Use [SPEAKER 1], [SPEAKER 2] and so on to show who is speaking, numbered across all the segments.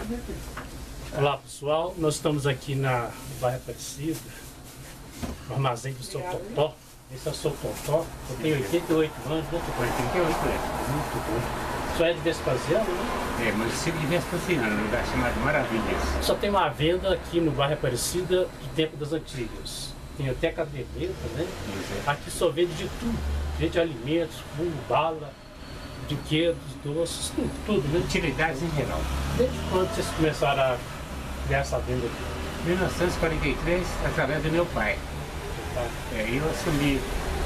[SPEAKER 1] Olá pessoal, nós estamos aqui na bairro Aparecida, no armazém do seu Totó. Esse é o seu Totó, eu tenho 88 anos, né?
[SPEAKER 2] 88 anos.
[SPEAKER 1] Muito bom. Isso é de Vespasiano, né?
[SPEAKER 2] É, município de Vespasiano, um lugar chamado Maravilhas.
[SPEAKER 1] Só tem uma venda aqui no bairro Aparecida do tempo das antigas. Tem até caderneta, né? Aqui só vende de tudo. Vende de alimentos, fumo, bala, brinquedos, doces, tudo, né?
[SPEAKER 2] Utilidades em geral.
[SPEAKER 1] Desde quando vocês começaram a criar essa venda aqui?
[SPEAKER 2] 1943, através do meu pai.
[SPEAKER 1] Tá?
[SPEAKER 2] Eu assumi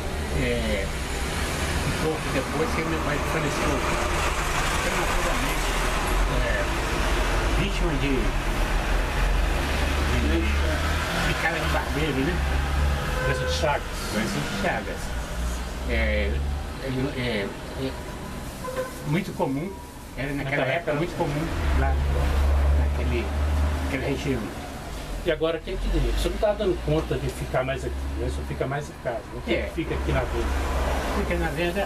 [SPEAKER 2] um pouco depois que meu pai faleceu prematuramente, vítima de cara de barbeiro, né?
[SPEAKER 1] Doença de Chagas.
[SPEAKER 2] Doença de Chagas. Muito comum, era naquela época muito comum lá naquela região.
[SPEAKER 1] E agora quem que diria? Você não está dando conta de ficar mais aqui, né? Você fica mais em casa. Né? Quem que fica aqui na venda?
[SPEAKER 2] Fica na venda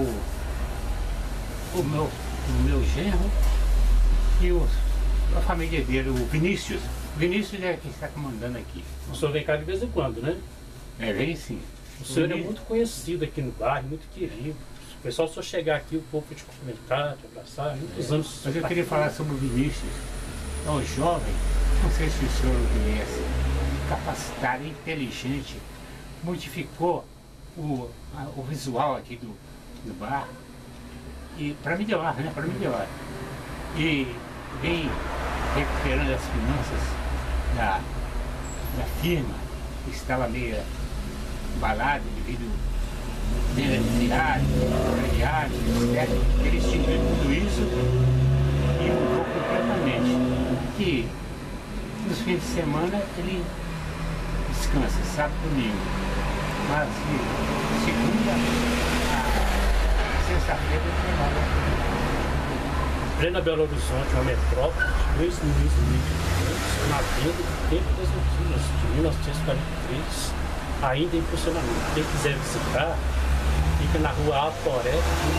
[SPEAKER 2] o meu genro e a família dele, o Vinícius. O Vinícius é quem está comandando aqui.
[SPEAKER 1] O senhor vem cá de vez em quando, né?
[SPEAKER 2] Vem sim.
[SPEAKER 1] O senhor é muito conhecido aqui no bairro, muito querido. O pessoal só chegar aqui um pouco de cumprimentar, de abraçar, muitos anos.
[SPEAKER 2] Mas eu queria falar sobre o Vinícius. É um jovem, não sei se o senhor o conhece, capacitado, inteligente, modificou o visual aqui do bar e para melhorar, né? Para melhorar. E vem recuperando as finanças da firma, que estava meio embalada devido diário, etc. Ele instituiu tudo isso e mudou completamente. Que nos fins de semana ele descansa, sábado e domingo. Mas de segunda a sexta-feira ele trabalha.
[SPEAKER 1] Plena Belo Horizonte, uma metrópole, desde o início de 1800, na venda do tempo das antigas, de 1943, ainda em funcionamento. Quem quiser visitar, fica na rua Atoré,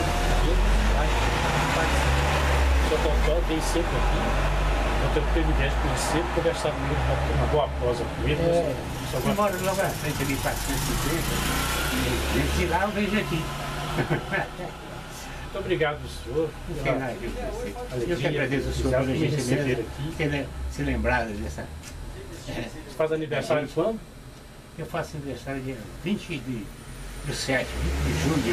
[SPEAKER 1] o seu Totó vem sempre aqui. Eu tenho o privilégio de conhecer, conversar comigo, uma boa prosa com ele.
[SPEAKER 2] Eu moro logo à frente ali, 450, de lá eu vejo aqui.
[SPEAKER 1] Muito obrigado, senhor.
[SPEAKER 2] Eu que agradeço o senhor pela gentileza ter se lembrado dessa.
[SPEAKER 1] Você faz aniversário quando?
[SPEAKER 2] Eu faço aniversário dia 20 do 7, 20 de julho.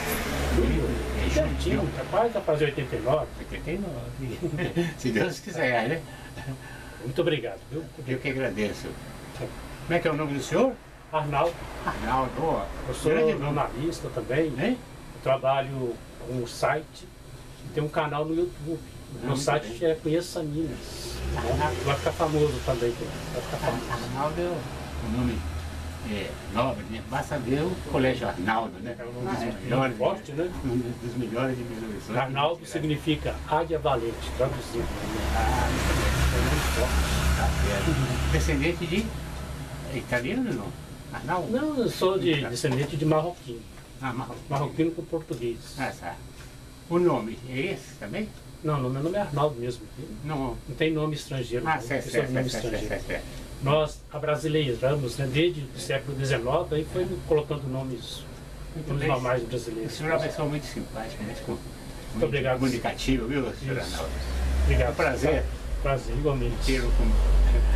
[SPEAKER 1] Junho, capaz de fazer 89.
[SPEAKER 2] 89. Se Deus quiser, né?
[SPEAKER 1] Muito obrigado, viu?
[SPEAKER 2] Eu que agradeço. Como é que é o nome do senhor?
[SPEAKER 1] Arnaldo.
[SPEAKER 2] Arnaldo, ó.
[SPEAKER 1] Eu sou jornalista também, né? Eu trabalho com um site e tem um canal no YouTube. Meu site é Conheça Minas. Vai ficar famoso também. Vai ficar famoso.
[SPEAKER 2] Arnaldo é um nome nobre, né? Basta ver o Colégio Arnaldo, né?
[SPEAKER 1] É um nome melhores, forte, né?
[SPEAKER 2] Um dos melhores de Belo Horizonte.
[SPEAKER 1] Arnaldo significa Águia Valente, traduzido.
[SPEAKER 2] É muito forte. Tá certo. Descendente de italiano, não? Arnaldo?
[SPEAKER 1] Não, eu sou descendente de marroquino.
[SPEAKER 2] Marroquino.
[SPEAKER 1] Marroquino com português.
[SPEAKER 2] Tá. O nome é esse também?
[SPEAKER 1] Não, meu nome é Arnaldo mesmo.
[SPEAKER 2] Não
[SPEAKER 1] tem nome estrangeiro.
[SPEAKER 2] Certo.
[SPEAKER 1] Nós abrasileiramos, né, desde o século XIX, aí foi colocando nomes normais brasileiros.
[SPEAKER 2] O senhor é uma pessoa muito simpática, muito
[SPEAKER 1] obrigado.
[SPEAKER 2] Comunicativa, viu, senhor Arnaldo?
[SPEAKER 1] Obrigado.
[SPEAKER 2] É um prazer.
[SPEAKER 1] Prazer, igualmente.
[SPEAKER 2] Tê-lo como